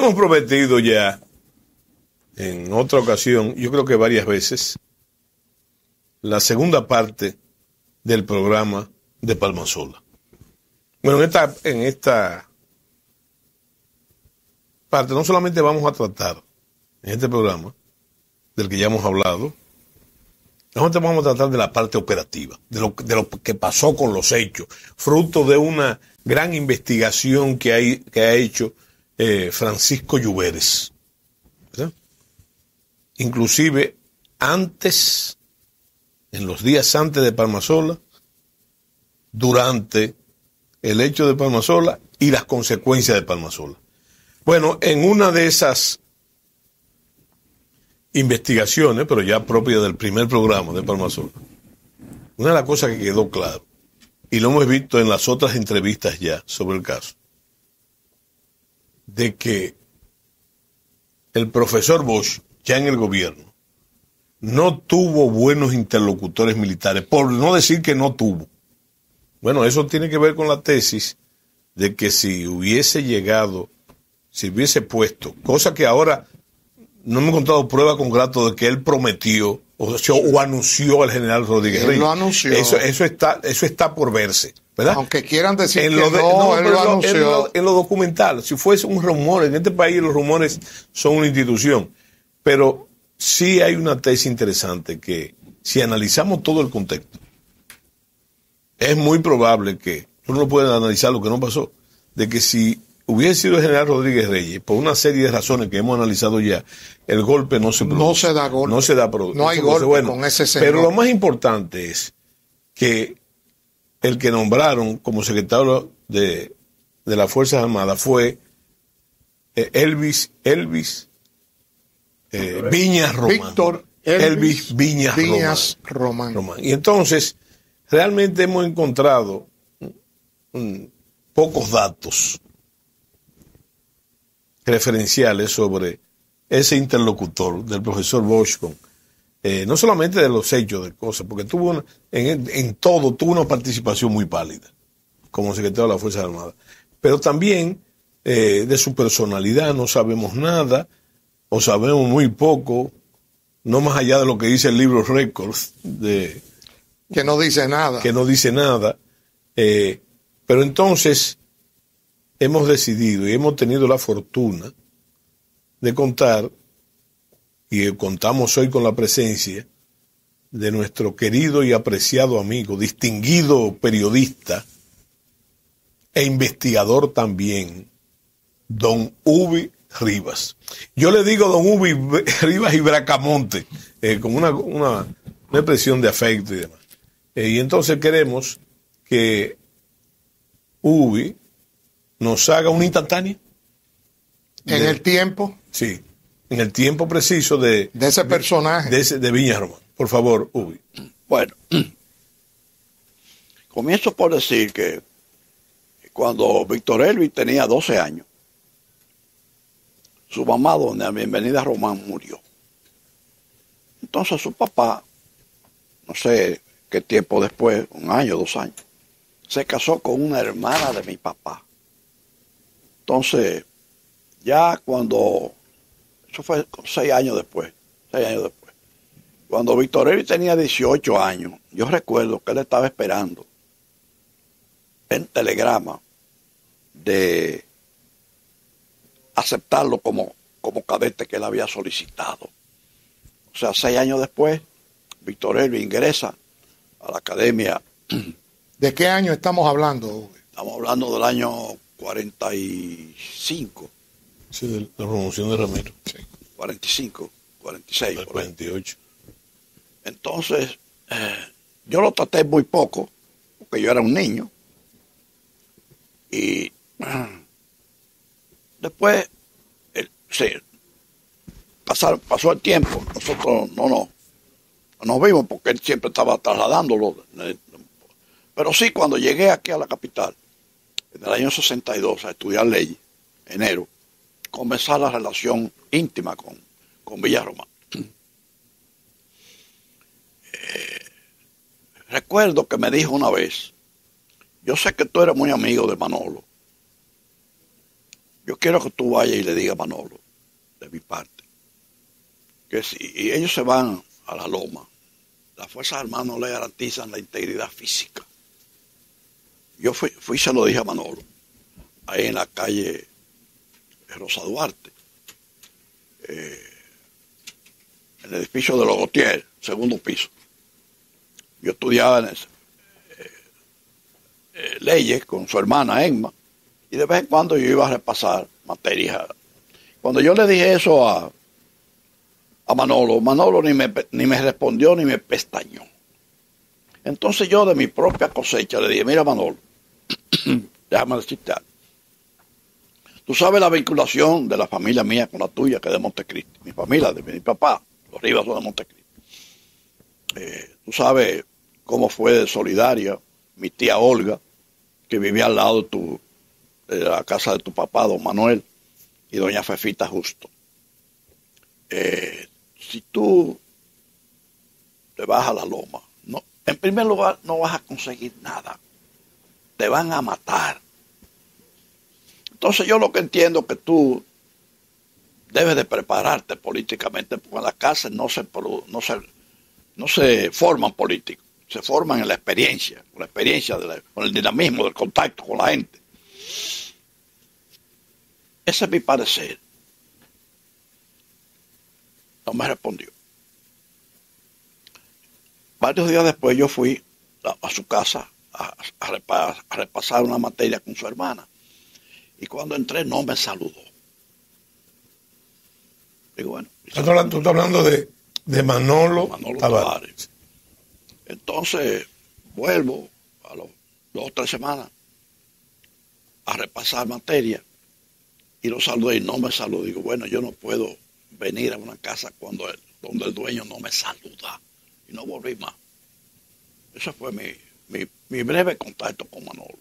Hemos prometido ya en otra ocasión, yo creo que varias veces, la segunda parte del programa de Palmasola. Bueno, en esta parte no solamente vamos a tratar en este programa, del que ya hemos hablado, nosotros vamos a tratar de la parte operativa, de lo que pasó con los hechos, fruto de una gran investigación que ha hecho Francisco Lluveres, ¿verdad? Inclusive antes, en los días antes de Palmasola, durante el hecho de Palmasola y las consecuencias de Palmasola. Bueno, en una de esas investigaciones, pero ya propia del primer programa de Palmasola, una de las cosas que quedó claro, y lo hemos visto en las otras entrevistas ya sobre el caso, de que el profesor Bosch, ya en el gobierno, no tuvo buenos interlocutores militares, por no decir que no tuvo. Bueno, eso tiene que ver con la tesis de que si hubiese puesto, cosa que ahora no me he encontrado prueba concreta de que él prometió o anunció al general Rodríguez Reyes. Lo anunció. Eso está por verse, ¿verdad? Aunque quieran decir él lo anunció. En lo documental, si fuese un rumor, en este país los rumores son una institución, pero sí hay una tesis interesante que si analizamos todo el contexto, es muy probable que uno no puede analizar lo que no pasó, de que si hubiese sido el general Rodríguez Reyes, por una serie de razones que hemos analizado ya, el golpe no se produce. No se da golpe. No se da no hay golpe con ese señor. Pero lo más importante es que el que nombraron como secretario de las Fuerzas Armadas fue Elvis Viñas Román. Víctor Elvis Viñas Román. Y entonces, realmente hemos encontrado pocos datos referenciales sobre ese interlocutor del profesor Bosch con, no solamente de los hechos de cosas, porque en todo tuvo una participación muy pálida como secretario de las Fuerzas Armadas, pero también de su personalidad no sabemos nada o sabemos muy poco, no más allá de lo que dice el libro Records que no dice nada. Pero entonces hemos decidido y hemos tenido la fortuna de contar, y contamos hoy con la presencia de nuestro querido y apreciado amigo, distinguido periodista e investigador también, don Ubi Rivas. Yo le digo don Ubi Rivas y Bracamonte, con una expresión de afecto y demás. Y entonces queremos que Ubi nos haga una instantánea. En el tiempo. Sí, en el tiempo preciso de ese personaje. De Viñas Román. Por favor, Ubi. Bueno, comienzo por decir que cuando Víctor Elvis tenía 12 años, su mamá, doña Bienvenida Román, murió. Entonces su papá, no sé qué tiempo después, 1 año, 2 años, se casó con una hermana de mi papá. Entonces, ya cuando, eso fue 6 años después, cuando Víctor Elvis tenía 18 años, yo recuerdo que él estaba esperando en telegrama de aceptarlo como cadete que él había solicitado. O sea, 6 años después, Víctor Elvis ingresa a la academia. ¿De qué año estamos hablando? Estamos hablando del año 45. Sí, de la promoción de Ramiro. Sí. 45, 46. 48. Entonces, yo lo traté muy poco, porque yo era un niño. Y después, pasó el tiempo. Nosotros no nos vimos porque él siempre estaba trasladándolo. Pero sí, cuando llegué aquí a la capital, en el año 62, a estudiar leyes, enero, comenzó la relación íntima con Villarromán. Recuerdo que me dijo una vez, yo sé que tú eres muy amigo de Manolo. yo quiero que tú vayas y le digas a Manolo, de mi parte, que si ellos se van a la loma, las Fuerzas Armadas no le garantizan la integridad física. Yo fui y se lo dije a Manolo, ahí en la calle Rosa Duarte, en el edificio de los Gautier, segundo piso. Yo estudiaba en leyes con su hermana Emma, y de vez en cuando yo iba a repasar materias. Cuando yo le dije eso a Manolo, Manolo ni me respondió ni me pestañó. Entonces yo de mi propia cosecha le dije, mira Manolo, déjame decirte algo. Tú sabes la vinculación de la familia mía con la tuya, que es de Montecristi. Mi familia, de mi papá, los Rivas son de Montecristi. Tú sabes cómo fue de solidaria mi tía Olga, que vivía al lado de la casa de tu papá, don Manuel, y doña Fefita Justo. Si tú te vas a la loma, no, en primer lugar no vas a conseguir nada. Te van a matar. Entonces yo lo que entiendo es que tú debes de prepararte políticamente, porque en la cárcel no se forman políticos, se forman en la experiencia, con el dinamismo del contacto con la gente. Ese es mi parecer. No me respondió. Varios días después yo fui a su casa a repasar una materia con su hermana. Y cuando entré no me saludó. Digo, bueno. Tú estás hablando de Manolo Tavares. Entonces vuelvo a los 2 o 3 semanas a repasar materia y lo saludé y no me saludó. Digo, bueno, yo no puedo venir a una casa donde el dueño no me saluda. Y no volví más. Ese fue mi breve contacto con Manolo.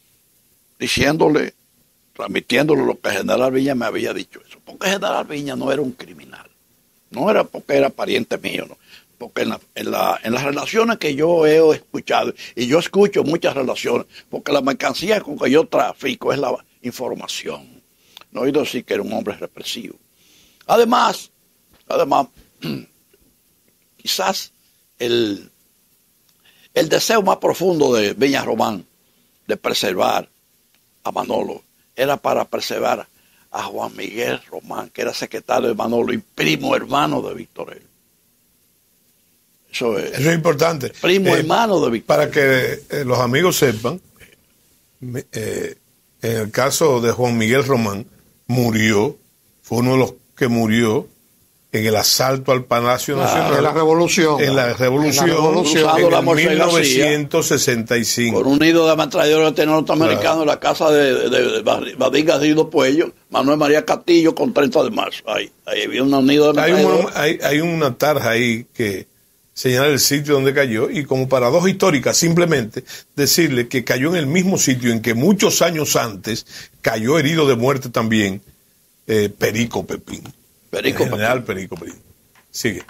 Transmitiéndole lo que General Viña me había dicho eso. Porque General Viña no era un criminal. No era porque era pariente mío, no. Porque en las relaciones que yo he escuchado, y yo escucho muchas relaciones, porque la mercancía con que yo trafico es la información. No he oído decir que era un hombre represivo. Además, quizás el deseo más profundo de Viña Román de preservar a Manolo era para preservar a Juan Miguel Román, que era secretario de Manolo y primo hermano de Víctor Elvis. Eso es importante. Primo hermano de Víctor Elvis. Para que los amigos sepan, en el caso de Juan Miguel Román, fue uno de los que murió en el asalto al Palacio Nacional. En la Revolución. En la Revolución en 1965. Con un nido de ametralladora de norteamericano en la casa de Badín Garrido Puello, Manuel María Castillo, con 30 de marzo. Ahí había un nido de ametralladora. Hay una tarja ahí que señala el sitio donde cayó, y como paradoja histórica, simplemente decirle que cayó en el mismo sitio en que muchos años antes cayó herido de muerte también Perico Pepín. General Perico Pepín. Sigue.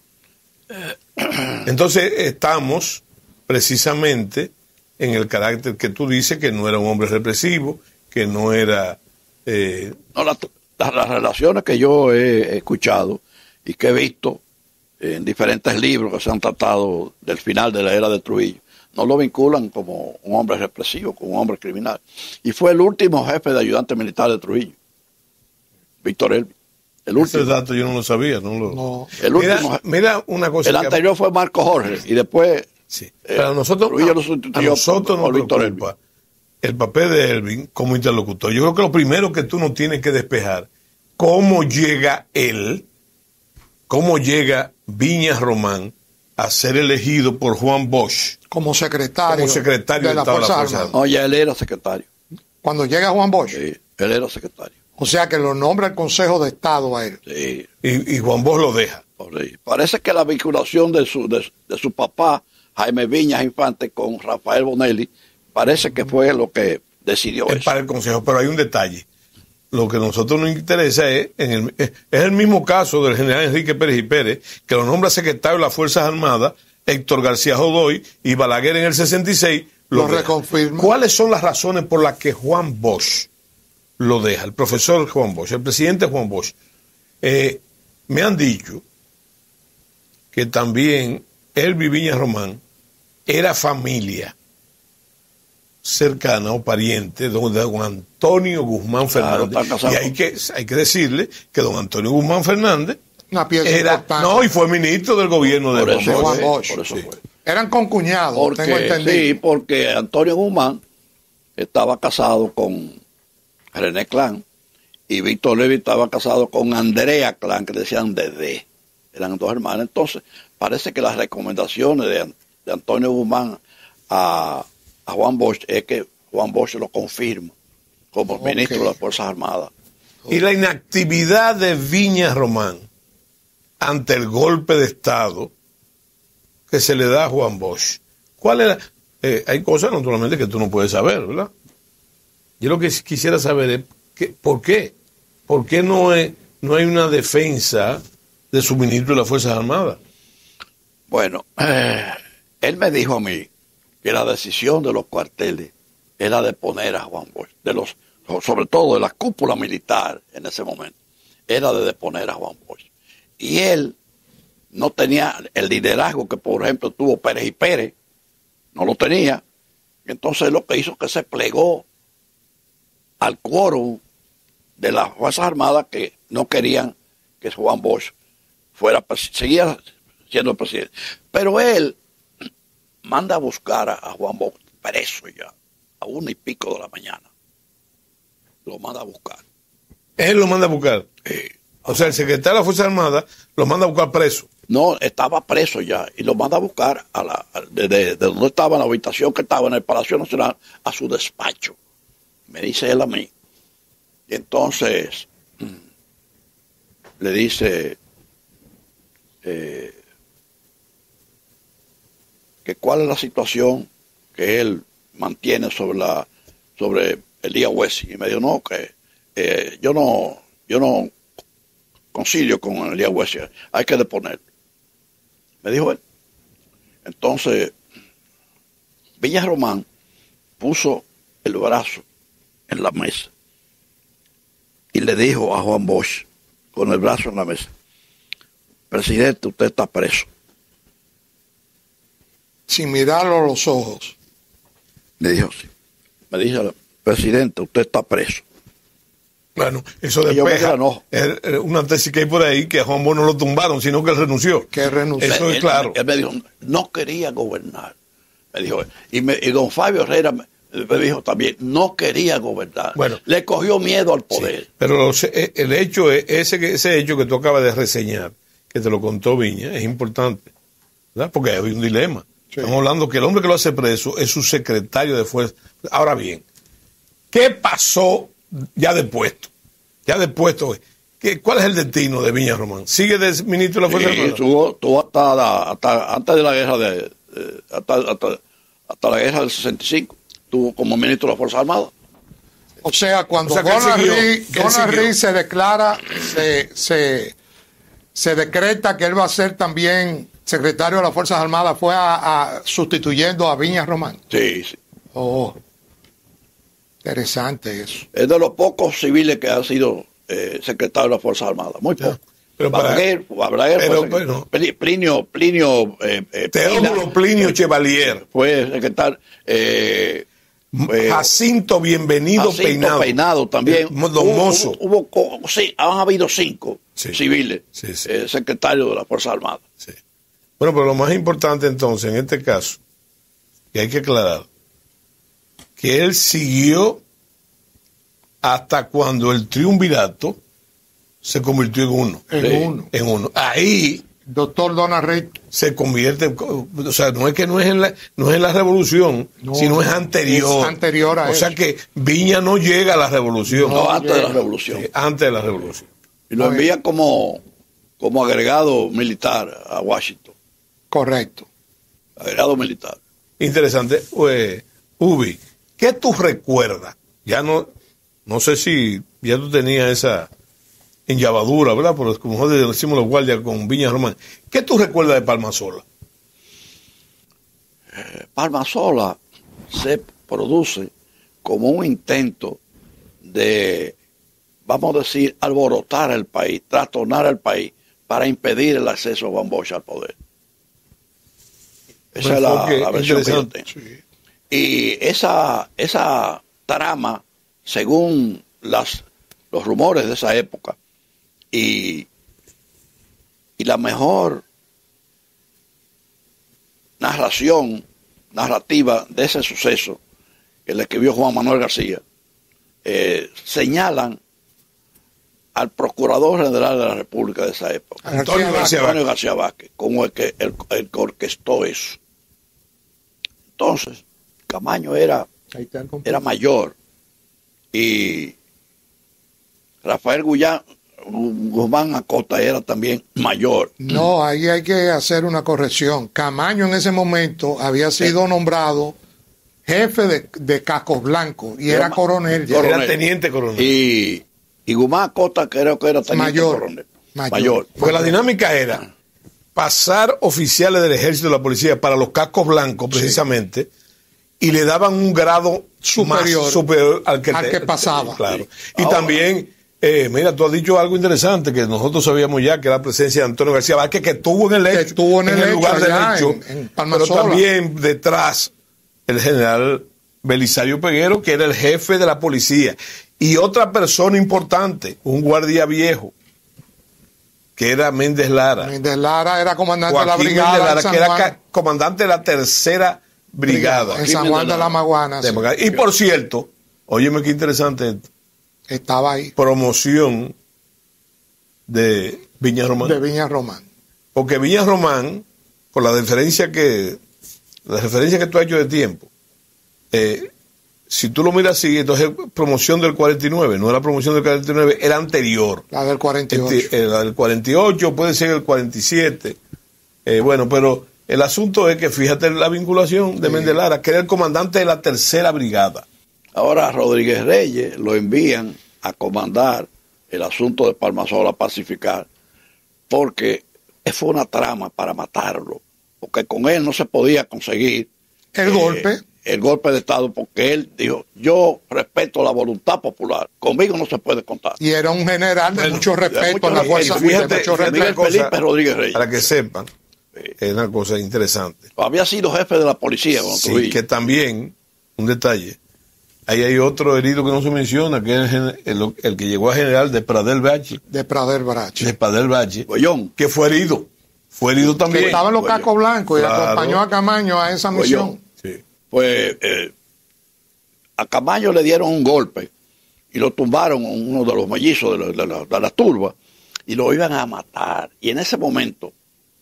Entonces estamos precisamente en el carácter que tú dices, que no era un hombre represivo, que no era... No, las relaciones que yo he escuchado y que he visto en diferentes libros que se han tratado del final de la era de Trujillo, no lo vinculan como un hombre represivo, como un hombre criminal. Y fue el último jefe de ayudante militar de Trujillo, Víctor Elvis. Ese dato yo no lo sabía. El último, mira una cosa. El anterior fue Marco Jorge y después... Sí. Pero a nosotros nos preocupa el papel de Elvis como interlocutor. Yo creo que lo primero que tú no tienes que despejar, cómo llega Viña Román a ser elegido por Juan Bosch como secretario de la Fuerza Armada. No, ya él era secretario. Cuando llega Juan Bosch. Sí, él era secretario. O sea que lo nombra el Consejo de Estado a él. Sí. Y Juan Bosch lo deja. Sí. Parece que la vinculación de su papá, Jaime Viñas Infante, con Rafael Bonelli, parece que fue lo que decidió eso. Para el Consejo, pero hay un detalle. Lo que a nosotros nos interesa es el mismo caso del general Enrique Pérez y Pérez, que lo nombra secretario de las Fuerzas Armadas, Héctor García Godoy y Balaguer en el 66 lo reconfirma. ¿Cuáles son las razones por las que Juan Bosch lo deja, el profesor Juan Bosch, el presidente Juan Bosch. Me han dicho que también Elvis Viñas Román era familia cercana o pariente de don Antonio Guzmán Fernández. Y hay que decirle que don Antonio Guzmán Fernández una pieza era, importante. no, y fue ministro del gobierno de Juan Bosch. Por eso Sí. fue. Eran concuñados, tengo entendido. Sí, porque Antonio Guzmán estaba casado con René Clan y Víctor Levi estaba casado con Andrea Clan, que decían Dedé. Eran dos hermanos. Entonces, parece que las recomendaciones de Antonio Guzmán a Juan Bosch es que Juan Bosch lo confirma como ministro de las Fuerzas Armadas. Y la inactividad de Viñas Román ante el golpe de Estado que se le da a Juan Bosch. ¿Cuál era? Hay cosas naturalmente que tú no puedes saber, ¿verdad? Yo lo que quisiera saber es ¿por qué? ¿Por qué no hay una defensa de su ministro de las Fuerzas Armadas? Bueno, él me dijo a mí que la decisión de los cuarteles era de poner a Juan Bosch, sobre todo de la cúpula militar en ese momento, era de deponer a Juan Bosch. Y él no tenía el liderazgo que, por ejemplo, tuvo Pérez y Pérez, no lo tenía. Entonces lo que hizo que se plegó al quórum de las Fuerzas Armadas que no querían que Juan Bosch seguía siendo presidente. Pero él manda a buscar a Juan Bosch preso ya, a 1:00 de la mañana. Lo manda a buscar. Él lo manda a buscar. O sea, el secretario de la Fuerza Armada lo manda a buscar preso. No, estaba preso ya y lo manda a buscar de donde estaba, en la habitación que estaba en el Palacio Nacional, a su despacho. Me dice él a mí. Y entonces le dice que cuál es la situación que él mantiene sobre Elías Huesi. Y me dijo, no, que yo no concilio con Elías Huesi, hay que deponerlo. Me dijo él. Entonces, Viñas Román puso el brazo en la mesa y le dijo a Juan Bosch, con el brazo en la mesa, presidente, usted está preso. Sin mirarlo a los ojos. Le dijo así. Me dijo, presidente, usted está preso. Bueno, eso Y yo me despeja dije, no. una tesis que hay por ahí que a Juan Bosch no lo tumbaron, sino que él renunció. Que renunció. Eso es claro. Él me dijo, no quería gobernar. Me dijo, y don Fabio Herrera me dijo también, no quería gobernar. Bueno, le cogió miedo al poder. Sí, pero el hecho es, ese hecho que tú acabas de reseñar, que te lo contó Viña, es importante, ¿verdad? Porque hay un dilema. Sí. Estamos hablando que el hombre que lo hace preso es su secretario de fuerza. Ahora bien, ¿qué pasó ya de puesto? ¿Cuál es el destino de Viñas Román? ¿Sigue de ministro de la Fuerza Armada? Estuvo hasta antes de la guerra hasta la guerra del 65. Estuvo como ministro de la Fuerza Armada. O sea, cuando Gonarri se declara, se decreta que él va a ser también secretario de las Fuerzas Armadas, fue sustituyendo a Viñas Román. Sí, sí. Oh, interesante eso. Es de los pocos civiles que han sido secretario de las Fuerzas Armadas. Muy poco. Pero Balaguer Plinio Teódulo Plinio Chevalier fue secretario. Jacinto Bienvenido Peinado también. Don Mozo. Han habido 5 civiles secretarios de las Fuerzas Armadas. Sí. Bueno, pero lo más importante entonces en este caso, que hay que aclarar, que él siguió hasta cuando el triunvirato se convirtió en uno. Ahí doctor Gonarri se convierte, o sea, no es en la revolución, sino es anterior. Es anterior a eso. O sea que Viña no llega a la revolución. No, antes de la revolución. Antes de la revolución. Y lo envía como agregado militar a Washington. Correcto. Agregado militar. Interesante. Ubi, ¿qué tú recuerdas? Ya no sé si ya tú tenías esa enllavadura, ¿verdad? Pero como nosotros decimos los guardias con Viñas Román. ¿Qué tú recuerdas de Palmasola? Palmasola se produce como un intento de, vamos a decir, alborotar el país, trastornar el país para impedir el acceso a Juan Bosch al poder. Esa es la versión que yo tengo. Sí. Y esa trama, según los rumores de esa época, y la mejor narrativa de ese suceso, que le escribió Juan Manuel García, señalan al Procurador General de la República de esa época, Antonio García Vázquez, como el que orquestó eso. Entonces, Camaño era mayor y Rafael Guzmán Acosta era también mayor. No, ahí hay que hacer una corrección. Camaño en ese momento había sido nombrado jefe de Cascos Blancos y era coronel. Era teniente coronel. Y Guzmán Acosta creo que era teniente coronel. Mayor. Porque la dinámica era pasar oficiales del ejército y de la policía para los Cascos Blancos, precisamente, y le daban un grado superior al que pasaba. Claro. Y ahora, también, mira, tú has dicho algo interesante, que nosotros sabíamos ya, que la presencia de Antonio García Vázquez, que estuvo en el hecho, en el lugar del hecho, pero también detrás el general Belisario Peguero, que era el jefe de la policía, y otra persona importante, un guardia viejo, que era Méndez Lara. Méndez Lara era comandante Joaquín de la brigada Méndez Lara, que era comandante de la tercera brigada. En San Juan de la Maguana. Sí. Y por cierto, óyeme qué interesante esto. Estaba ahí. Promoción de Viña Román. De Viña Román. Porque Viña Román, por la referencia que tú has hecho de tiempo, si tú lo miras así, entonces promoción del 49, no era promoción del 49, era anterior. La del 48. La del 48, puede ser el 47. Bueno, pero el asunto es que fíjate la vinculación de Méndez Lara, que era el comandante de la tercera brigada. Ahora Rodríguez Reyes lo envían a comandar el asunto de Palmasola, pacificar, porque fue una trama para matarlo, porque con él no se podía conseguir el golpe de Estado, porque él dijo, yo respeto la voluntad popular, conmigo no se puede contar. Y era un general de mucho respeto en la fuerza. Fíjate, Felipe Rodríguez Reyes. Para que sepan, es una cosa interesante. Había sido jefe de la policía. Sí, que también, un detalle, ahí hay otro herido que no se menciona, que es el que llegó a general de Pradel Bache. De Pradel Bache. Bollón. Que fue herido. Fue herido también. Que estaba en los Cascos Blancos y acompañó a Camaño a esa misión. Sí. Pues a Camaño le dieron un golpe y lo tumbaron uno de los mellizos de la turba y lo iban a matar. Y en ese momento,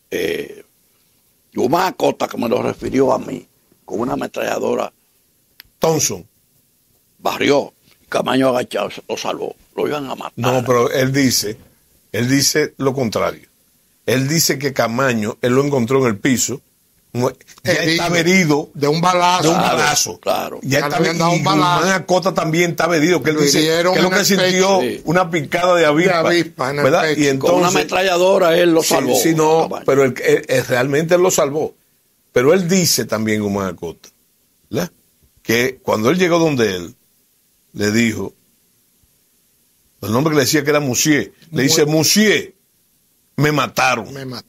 Guzmán Acosta, que me lo refirió a mí, con una ametralladora Thompson, barrió. Camaño agachado lo salvó. Lo iban a matar. No, pero él dice lo contrario. Él dice que Camaño, él lo encontró en el piso, ya estaba herido de un balazo. Claro. Ya estaba herido. Y Guzmán Acosta también estaba herido, que él dice que es lo que sintió una picada de avispa, ¿verdad? Y entonces, con una ametralladora él lo salvó. Sí, no, pero él realmente él lo salvó. Pero él dice también, Guzmán Acosta, ¿verdad?, que cuando él llegó donde él, le dijo, el nombre que le decía que era Monsieur, le dice, Monsieur, me mataron.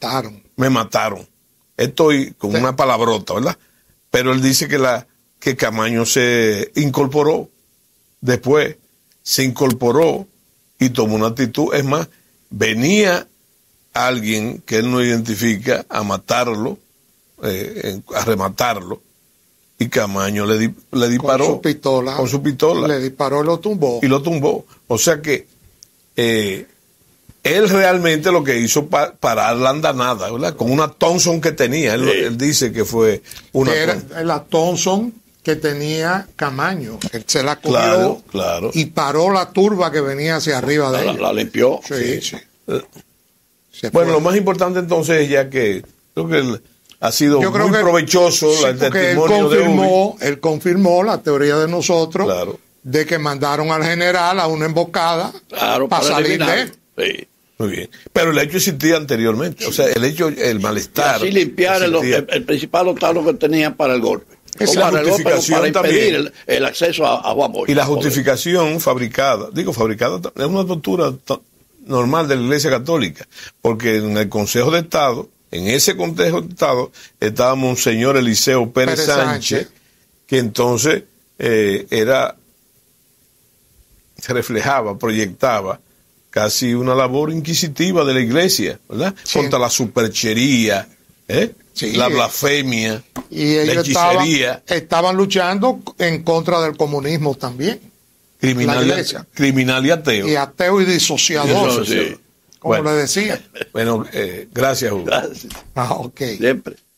Estoy con una palabrota, ¿verdad? Pero él dice que Camaño se incorporó, después se incorporó y tomó una actitud. Es más, venía alguien que él no identifica a matarlo, a rematarlo, y Camaño le disparó con su pistola. Le disparó y lo tumbó. O sea que él realmente lo que hizo parar la andanada, ¿verdad?, con una Thompson que tenía. Él dice que fue una... Que era la Thompson que tenía Camaño. Él se la cogió y paró la turba que venía hacia arriba de él. La limpió. Sí. Bueno, lo más importante entonces es ya que creo que él ha sido muy provechoso el testimonio de Ubi. Él confirmó la teoría de nosotros de que mandaron al general a una emboscada para salir de él. Sí. Muy bien. Pero el hecho existía anteriormente. O sea, el malestar. Y así limpiar el principal obstáculo que tenía para el golpe. Esa ¿Cómo arregló? Pero justificación para impedir también. el acceso a Juan Bosch. Y la justificación fabricada, es una postura normal de la Iglesia Católica, porque en el Consejo de Estado, en ese Consejo de Estado, estaba Monseñor Eliseo Pérez Sánchez, que entonces se reflejaba, proyectaba casi una labor inquisitiva de la Iglesia, ¿verdad? Sí. Contra la superchería, Sí, la blasfemia, y la ellos hechicería, estaban luchando en contra del comunismo también. La Iglesia. criminal y ateo. Y ateo y disociador, Eso sí. como Bueno. le decía. Bueno, gracias, Hugo. Gracias. Ah, ok. Siempre.